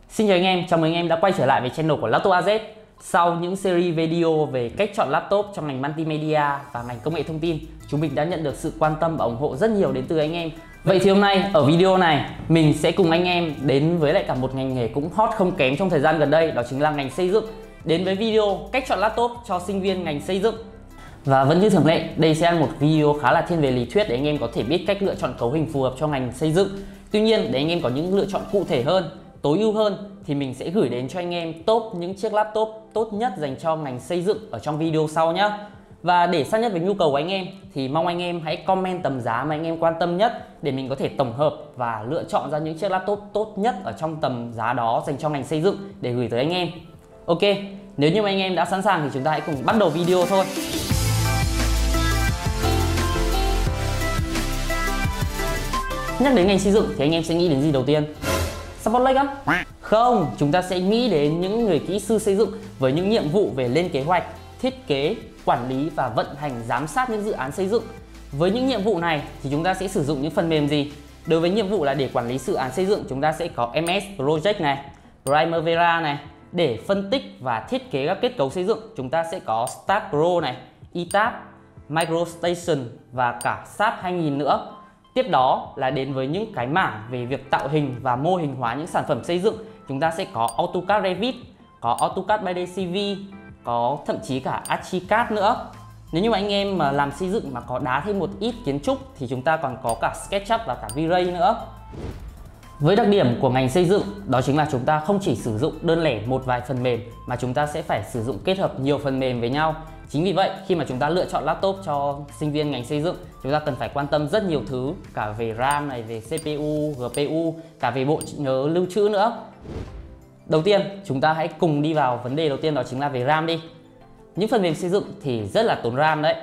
Xin chào anh em, chào mừng anh em đã quay trở lại với channel của Laptop AZ. Sau những series video về cách chọn laptop trong ngành multimedia và ngành công nghệ thông tin, chúng mình đã nhận được sự quan tâm và ủng hộ rất nhiều đến từ anh em. Vậy thì hôm nay ở video này, mình sẽ cùng anh em đến với lại cả một ngành nghề cũng hot không kém trong thời gian gần đây, đó chính là ngành xây dựng. Đến với video cách chọn laptop cho sinh viên ngành xây dựng. Và vẫn như thường lệ, đây sẽ là một video khá là thiên về lý thuyết để anh em có thể biết cách lựa chọn cấu hình phù hợp cho ngành xây dựng. Tuy nhiên, để anh em có những lựa chọn cụ thể hơn, tối ưu hơn thì mình sẽ gửi đến cho anh em top những chiếc laptop tốt nhất dành cho ngành xây dựng ở trong video sau nhé. Và để sát nhất với nhu cầu của anh em thì mong anh em hãy comment tầm giá mà anh em quan tâm nhất để mình có thể tổng hợp và lựa chọn ra những chiếc laptop tốt nhất ở trong tầm giá đó dành cho ngành xây dựng để gửi tới anh em. Ok, nếu như mà anh em đã sẵn sàng thì chúng ta hãy cùng bắt đầu video thôi. Nhắc đến ngành xây dựng thì anh em sẽ nghĩ đến gì đầu tiên? Support á? Không, chúng ta sẽ nghĩ đến những người kỹ sư xây dựng với những nhiệm vụ về lên kế hoạch, thiết kế, quản lý và vận hành giám sát những dự án xây dựng. Với những nhiệm vụ này thì chúng ta sẽ sử dụng những phần mềm gì? Đối với nhiệm vụ là để quản lý dự án xây dựng, chúng ta sẽ có MS Project này, Primavera này. Để phân tích và thiết kế các kết cấu xây dựng, chúng ta sẽ có STAAD Pro này, ETABS, MicroStation và cả SAP 2000 nữa. Tiếp đó là đến với những cái mảng về việc tạo hình và mô hình hóa những sản phẩm xây dựng, chúng ta sẽ có AutoCAD Revit, có AutoCAD 3D CV, có thậm chí cả Archicad nữa. Nếu như mà anh em mà làm xây dựng mà có đá thêm một ít kiến trúc thì chúng ta còn có cả SketchUp và cả V-Ray nữa. Với đặc điểm của ngành xây dựng đó chính là chúng ta không chỉ sử dụng đơn lẻ một vài phần mềm mà chúng ta sẽ phải sử dụng kết hợp nhiều phần mềm với nhau. Chính vì vậy khi mà chúng ta lựa chọn laptop cho sinh viên ngành xây dựng, chúng ta cần phải quan tâm rất nhiều thứ, cả về RAM này, về CPU, GPU, cả về bộ nhớ lưu trữ nữa. Đầu tiên chúng ta hãy cùng đi vào vấn đề đầu tiên, đó chính là về RAM đi. Những phần mềm xây dựng thì rất là tốn RAM đấy.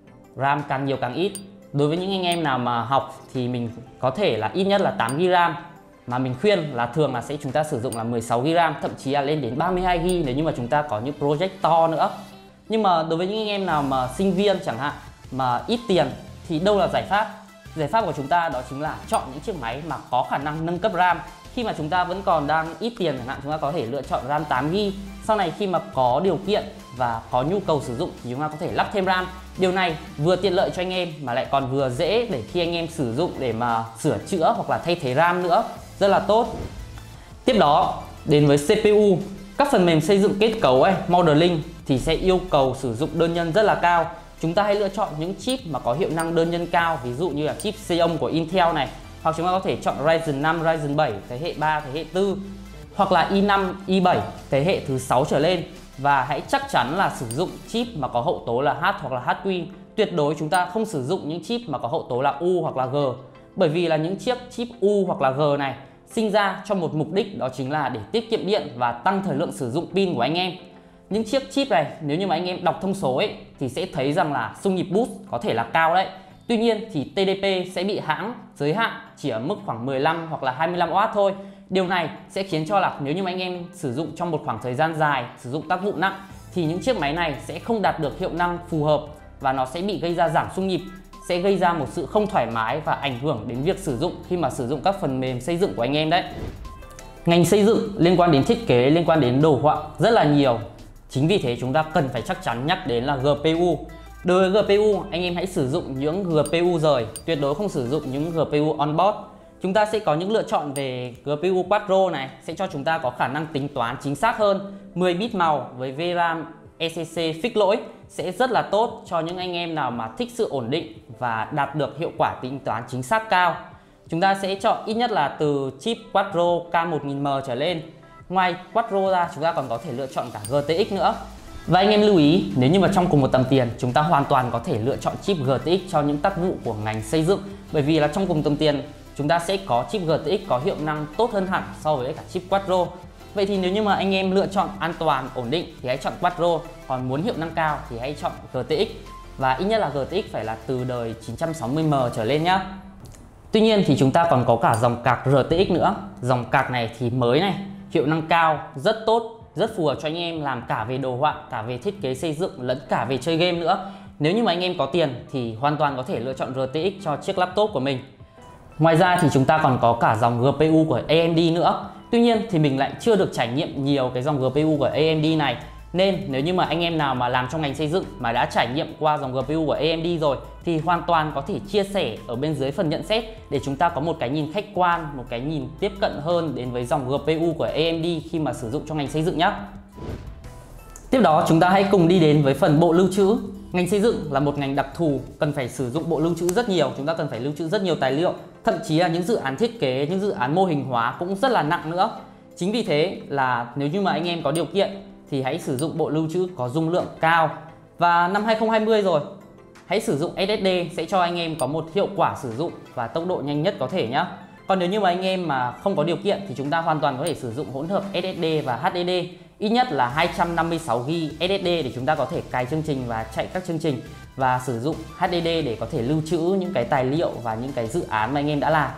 RAM càng nhiều càng ít. Đối với những anh em nào mà học thì mình có thể là ít nhất là 8GB RAM. Mà mình khuyên là thường là chúng ta sử dụng là 16GB RAM, thậm chí là lên đến 32GB nếu như mà chúng ta có những project to nữa. Nhưng mà đối với những anh em nào mà sinh viên chẳng hạn mà ít tiền thì đâu là giải pháp? Giải pháp của chúng ta đó chính là chọn những chiếc máy mà có khả năng nâng cấp RAM. Khi mà chúng ta vẫn còn đang ít tiền chẳng hạn, chúng ta có thể lựa chọn RAM 8GB. Sau này khi mà có điều kiện và có nhu cầu sử dụng thì chúng ta có thể lắp thêm RAM. Điều này vừa tiện lợi cho anh em mà lại còn vừa dễ để khi anh em sử dụng để mà sửa chữa hoặc là thay thế RAM nữa. Rất là tốt. Tiếp đó đến với CPU. Các phần mềm xây dựng kết cấu modeling thì sẽ yêu cầu sử dụng đơn nhân rất là cao. Chúng ta hãy lựa chọn những chip mà có hiệu năng đơn nhân cao, ví dụ như là chip Xeon của Intel này, hoặc chúng ta có thể chọn Ryzen 5, Ryzen 7 thế hệ 3, thế hệ 4, hoặc là i5, i7 thế hệ thứ 6 trở lên. Và hãy chắc chắn là sử dụng chip mà có hậu tố là H hoặc là HQ. Tuyệt đối chúng ta không sử dụng những chip mà có hậu tố là U hoặc là G, bởi vì là những chiếc chip U hoặc là G này sinh ra cho một mục đích, đó chính là để tiết kiệm điện và tăng thời lượng sử dụng pin của anh em. Những chiếc chip này nếu như mà anh em đọc thông số thì sẽ thấy rằng là xung nhịp boost có thể là cao đấy. Tuy nhiên thì TDP sẽ bị hãng giới hạn chỉ ở mức khoảng 15 hoặc là 25W thôi. Điều này sẽ khiến cho là nếu như mà anh em sử dụng trong một khoảng thời gian dài, sử dụng tác vụ nặng thì những chiếc máy này sẽ không đạt được hiệu năng phù hợp và nó sẽ bị gây ra giảm xung nhịp, sẽ gây ra một sự không thoải mái và ảnh hưởng đến việc sử dụng khi mà sử dụng các phần mềm xây dựng của anh em đấy. Ngành xây dựng liên quan đến thiết kế, liên quan đến đồ họa rất là nhiều. Chính vì thế chúng ta cần phải chắc chắn nhắc đến là GPU. Đối với GPU, anh em hãy sử dụng những GPU rời, tuyệt đối không sử dụng những GPU onboard. Chúng ta sẽ có những lựa chọn về GPU Quadro này, sẽ cho chúng ta có khả năng tính toán chính xác hơn. 10 bit màu với VRAM ECC fix lỗi sẽ rất là tốt cho những anh em nào mà thích sự ổn định và đạt được hiệu quả tính toán chính xác cao. Chúng ta sẽ chọn ít nhất là từ chip Quadro K1000M trở lên. Ngoài Quadro ra chúng ta còn có thể lựa chọn cả GTX nữa. Và anh em lưu ý, nếu như mà trong cùng một tầm tiền, chúng ta hoàn toàn có thể lựa chọn chip GTX cho những tác vụ của ngành xây dựng. Bởi vì là trong cùng tầm tiền chúng ta sẽ có chip GTX có hiệu năng tốt hơn hẳn so với cả chip Quadro. Vậy thì nếu như mà anh em lựa chọn an toàn, ổn định thì hãy chọn Quadro, còn muốn hiệu năng cao thì hãy chọn GTX. Và ít nhất là GTX phải là từ đời 960M trở lên nhá. Tuy nhiên thì chúng ta còn có cả dòng card RTX nữa. Dòng card này thì mới này, hiệu năng cao, rất tốt, rất phù hợp cho anh em làm cả về đồ họa, cả về thiết kế xây dựng lẫn cả về chơi game nữa. Nếu như mà anh em có tiền thì hoàn toàn có thể lựa chọn RTX cho chiếc laptop của mình. Ngoài ra thì chúng ta còn có cả dòng GPU của AMD nữa. Tuy nhiên thì mình lại chưa được trải nghiệm nhiều cái dòng GPU của AMD này. Nên nếu như mà anh em nào mà làm trong ngành xây dựng mà đã trải nghiệm qua dòng GPU của AMD rồi thì hoàn toàn có thể chia sẻ ở bên dưới phần nhận xét để chúng ta có một cái nhìn khách quan, một cái nhìn tiếp cận hơn đến với dòng GPU của AMD khi mà sử dụng trong ngành xây dựng nhé. Tiếp đó chúng ta hãy cùng đi đến với phần bộ lưu trữ. Ngành xây dựng là một ngành đặc thù, cần phải sử dụng bộ lưu trữ rất nhiều, chúng ta cần phải lưu trữ rất nhiều tài liệu, thậm chí là những dự án thiết kế, những dự án mô hình hóa cũng rất là nặng nữa. Chính vì thế là nếu như mà anh em có điều kiện thì hãy sử dụng bộ lưu trữ có dung lượng cao. Và năm 2020 rồi, hãy sử dụng SSD sẽ cho anh em có một hiệu quả sử dụng và tốc độ nhanh nhất có thể nhé. Còn nếu như mà anh em mà không có điều kiện thì chúng ta hoàn toàn có thể sử dụng hỗn hợp SSD và HDD. Ít nhất là 256GB SSD để chúng ta có thể cài chương trình và chạy các chương trình, và sử dụng HDD để có thể lưu trữ những cái tài liệu và những cái dự án mà anh em đã làm.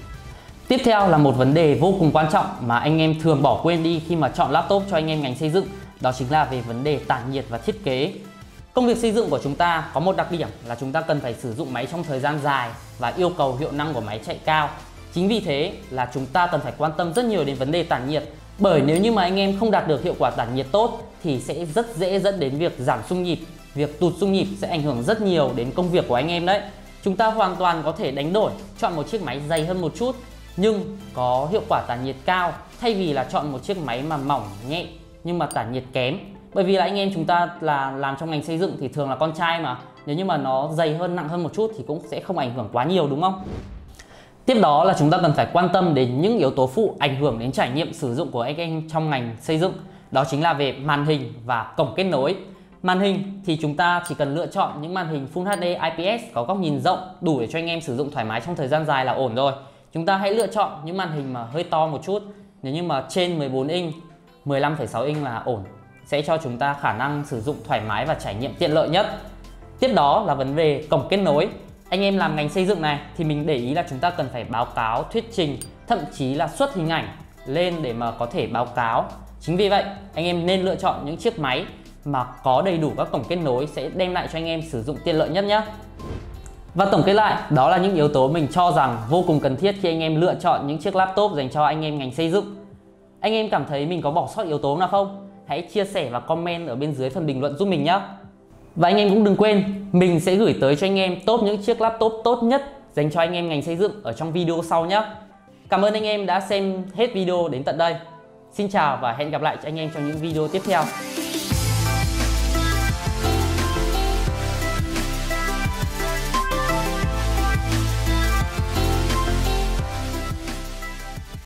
Tiếp theo là một vấn đề vô cùng quan trọng mà anh em thường bỏ quên đi khi mà chọn laptop cho anh em ngành xây dựng. Đó chính là về vấn đề tản nhiệt và thiết kế. Công việc xây dựng của chúng ta có một đặc điểm là chúng ta cần phải sử dụng máy trong thời gian dài và yêu cầu hiệu năng của máy chạy cao. Chính vì thế là chúng ta cần phải quan tâm rất nhiều đến vấn đề tản nhiệt. Bởi nếu như mà anh em không đạt được hiệu quả tản nhiệt tốt thì sẽ rất dễ dẫn đến việc giảm xung nhịp. Việc tụt xung nhịp sẽ ảnh hưởng rất nhiều đến công việc của anh em đấy. Chúng ta hoàn toàn có thể đánh đổi, chọn một chiếc máy dày hơn một chút nhưng có hiệu quả tản nhiệt cao, thay vì là chọn một chiếc máy mà mỏng nhẹ nhưng mà tản nhiệt kém. Bởi vì là anh em chúng ta là làm trong ngành xây dựng thì thường là con trai mà, nếu như mà nó dày hơn, nặng hơn một chút thì cũng sẽ không ảnh hưởng quá nhiều, đúng không? Tiếp đó là chúng ta cần phải quan tâm đến những yếu tố phụ ảnh hưởng đến trải nghiệm sử dụng của anh em trong ngành xây dựng. Đó chính là về màn hình và cổng kết nối. Màn hình thì chúng ta chỉ cần lựa chọn những màn hình Full HD IPS có góc nhìn rộng, đủ để cho anh em sử dụng thoải mái trong thời gian dài là ổn rồi. Chúng ta hãy lựa chọn những màn hình mà hơi to một chút. Nếu như mà trên 14 inch, 15,6 inch là ổn, sẽ cho chúng ta khả năng sử dụng thoải mái và trải nghiệm tiện lợi nhất. Tiếp đó là vấn đề cổng kết nối. Anh em làm ngành xây dựng này thì mình để ý là chúng ta cần phải báo cáo, thuyết trình, thậm chí là xuất hình ảnh lên để mà có thể báo cáo. Chính vì vậy, anh em nên lựa chọn những chiếc máy mà có đầy đủ các cổng kết nối sẽ đem lại cho anh em sử dụng tiện lợi nhất nhé. Và tổng kết lại, đó là những yếu tố mình cho rằng vô cùng cần thiết khi anh em lựa chọn những chiếc laptop dành cho anh em ngành xây dựng. Anh em cảm thấy mình có bỏ sót yếu tố nào không? Hãy chia sẻ và comment ở bên dưới phần bình luận giúp mình nhé. Và anh em cũng đừng quên, mình sẽ gửi tới cho anh em top những chiếc laptop tốt nhất dành cho anh em ngành xây dựng ở trong video sau nhé. Cảm ơn anh em đã xem hết video đến tận đây. Xin chào và hẹn gặp lại cho anh em trong những video tiếp theo.